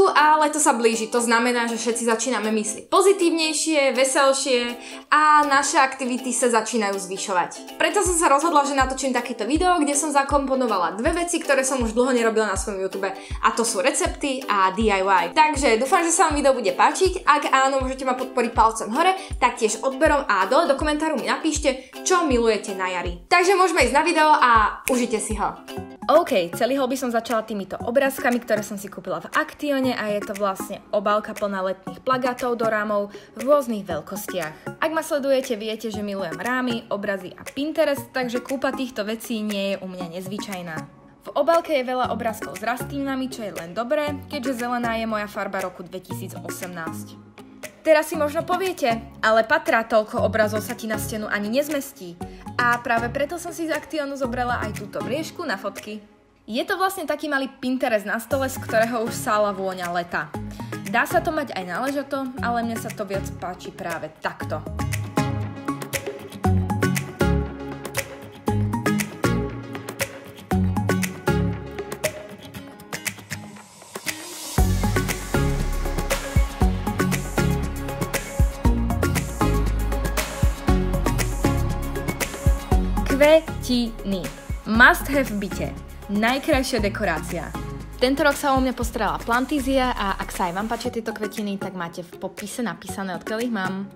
a leto sa blíži, to znamená, že všetci začíname myslieť pozitívnejšie, veselšie a naše aktivity sa začínajú zvyšovať. Preto som sa rozhodla, že natočím takéto video, kde som zakomponovala dve veci, ktoré som už dlho nerobila na svojom YouTube, a to sú recepty a DIY. Takže dúfam, že sa vám video bude páčiť. Ak áno, môžete ma podporiť palcom hore, taktiež odberom a dole do komentáru mi napíšte, čo milujete na jari. Takže môžeme ísť na video a užite si ho. OK, celý haul by som začala týmito obrázkami, ktoré som si kúpila v Actione a je to vlastne obálka plná letných plagátov do rámov v rôznych veľkostiach. Ak ma sledujete, viete, že milujem rámy, obrazy a Pinterest, takže kúpa týchto vecí nie je u mňa nezvyčajná. V obálke je veľa obrázkov s rastlinami, čo je len dobré, keďže zelená je moja farba roku 2018. Teraz si možno poviete, ale Patra, toľko obrazov sa ti na stenu ani nezmestí. A práve preto som si z Actionu zobrala aj túto mriežku na fotky. Je to vlastne taký malý Pinterest na stole, z ktorého už sála vôňa leta. Dá sa to mať aj na ležato, ale mne sa to viac páči práve takto. Kvetiny. Must have v byte. Najkrajšia dekorácia. Tento rok sa o mňa postarala Plantizia a ak sa aj vám páčia tieto kvetiny, tak máte v popise napísané, odkiaľ ich mám.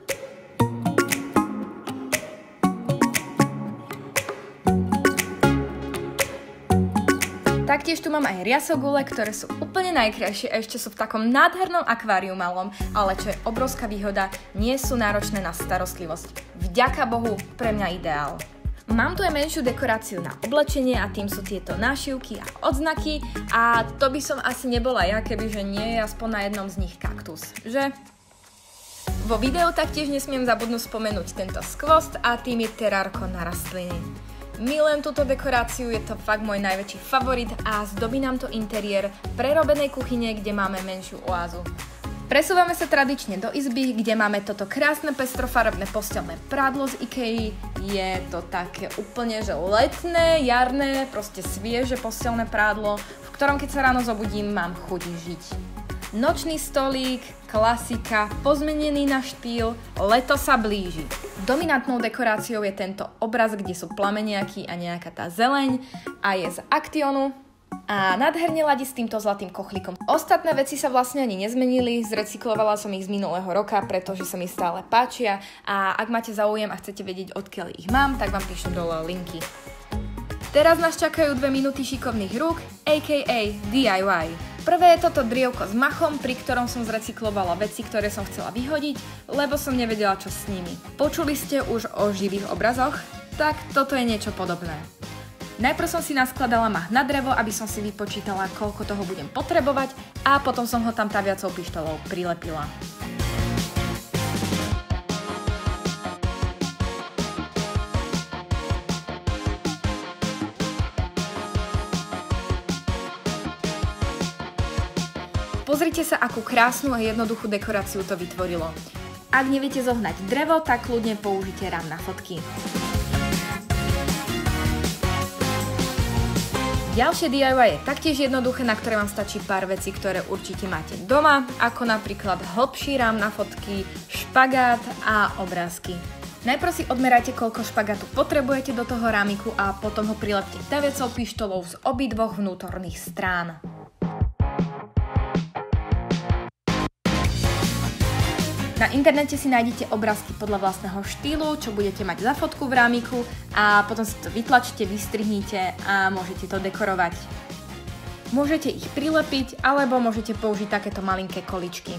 Taktiež tu mám aj riasogule, ktoré sú úplne najkrajšie a ešte sú v takom nádhernom akváriu malom, ale čo je obrovská výhoda, nie sú náročné na starostlivosť. Vďaka Bohu, pre mňa ideál. Mám tu aj menšiu dekoráciu na oblečenie a tým sú tieto nášivky a odznaky a to by som asi nebola ja, kebyže nie je aspoň na jednom z nich kaktus, že? Vo videu taktiež nesmiem zabudnúť spomenúť tento skvost a tým je terárko na rastliny. Milujem túto dekoráciu, je to fakt môj najväčší favorit a zdobí nám to interiér prerobenej kuchyne, kde máme menšiu oázu. Presúvame sa tradične do izby, kde máme toto krásne pestrofarebné posteľné prádlo z IKEA. Je to také úplne, že letné, jarné, proste svieže posteľné prádlo, v ktorom keď sa ráno zobudím, mám chuť žiť. Nočný stolík, klasika, pozmenený na štýl, leto sa blíži. Dominantnou dekoráciou je tento obraz, kde sú plameniaky a nejaká tá zeleň a je z Actionu. A nádherne ladí s týmto zlatým kochlikom. Ostatné veci sa vlastne ani nezmenili, zrecyklovala som ich z minulého roka, pretože sa mi stále páčia a ak máte záujem a chcete vedieť, odkiaľ ich mám, tak vám píšem dole linky. Teraz nás čakajú 2 minúty šikovných rúk, aka DIY. Prvé je toto drievko s machom, pri ktorom som zrecyklovala veci, ktoré som chcela vyhodiť, lebo som nevedela, čo s nimi. Počuli ste už o živých obrazoch? Tak toto je niečo podobné. Najprv som si naskladala mach na drevo, aby som si vypočítala, koľko toho budem potrebovať a potom som ho tam taviacou pištolou prilepila. Pozrite sa, akú krásnu a jednoduchú dekoráciu to vytvorilo. Ak neviete zohnať drevo, tak kľudne použite rám na fotky. Ďalšie DIY je taktiež jednoduché, na ktoré vám stačí pár vecí, ktoré určite máte doma, ako napríklad hlbší rám na fotky, špagát a obrázky. Najprv si odmerajte, koľko špagátu potrebujete do toho rámiku a potom ho prilepte taviacou pištolou z obidvoch vnútorných strán. Na internete si nájdete obrázky podľa vlastného štýlu, čo budete mať za fotku v rámiku a potom si to vytlačte, vystrihnite a môžete to dekorovať. Môžete ich prilepiť alebo môžete použiť takéto malinké količky.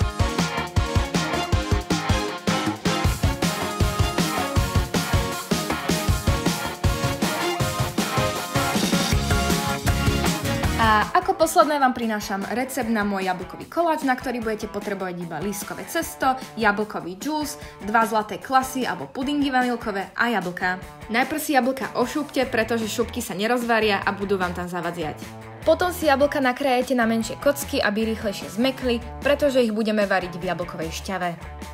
A ako posledné vám prinášam recept na môj jablkový koláč, na ktorý budete potrebovať iba lískové cesto, jablkový džús, 2 zlaté klasy alebo pudingy vanilkové a jablka. Najprv si jablka ošúpte, pretože šupky sa nerozvaria a budú vám tam zavadziať. Potom si jablka nakrajete na menšie kocky, aby rýchlejšie zmekli, pretože ich budeme variť v jablkovej šťave.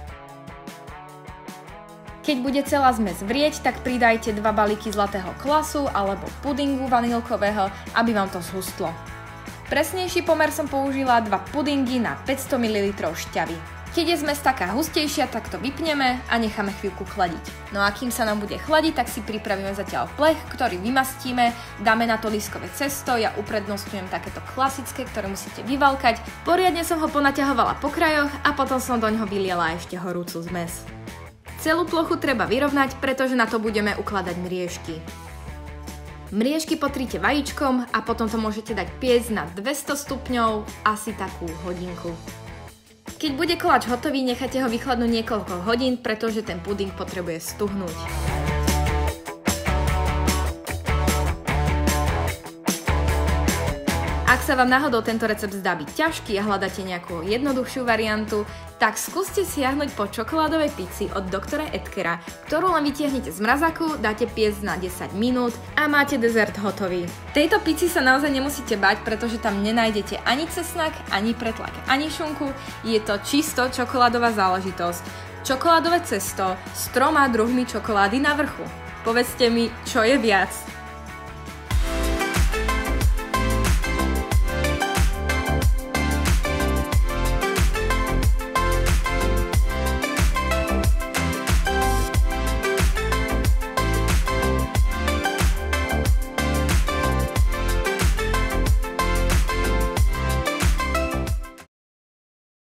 Keď bude celá zmes vrieť, tak pridajte 2 balíky zlatého klasu alebo pudingu vanilkového, aby vám to zhustlo. Presnejší pomer som použila 2 pudingy na 500 ml šťavy. Keď je zmes taká hustejšia, tak to vypneme a necháme chvíľku chladiť. No a kým sa nám bude chladiť, tak si pripravíme zatiaľ plech, ktorý vymastíme, dáme na to lískové cesto, ja uprednostňujem takéto klasické, ktoré musíte vyvalkať. Poriadne som ho ponaťahovala po krajoch a potom som do ňoho vyliala ešte horúcu zmes. Celú plochu treba vyrovnať, pretože na to budeme ukladať mriežky. Mriežky potríte vajíčkom a potom to môžete dať piecť na 200 stupňov asi takú hodinku. Keď bude koláč hotový, nechajte ho vychladnúť niekoľko hodín, pretože ten puding potrebuje stuhnúť. Ak sa vám náhodou tento recept zdá byť ťažký a hľadáte nejakú jednoduchšiu variantu, tak skúste siahnuť po čokoládovej pici od doktora Edgara, ktorú len vytiahnete z mrazáku, dáte piecť na 10 minút a máte dezert hotový. Tejto pici sa naozaj nemusíte bať, pretože tam nenájdete ani cesnak, ani pretlak, ani šunku, je to čisto čokoládová záležitosť. Čokoládové cesto s 3 druhmi čokolády na vrchu. Povedzte mi, čo je viac?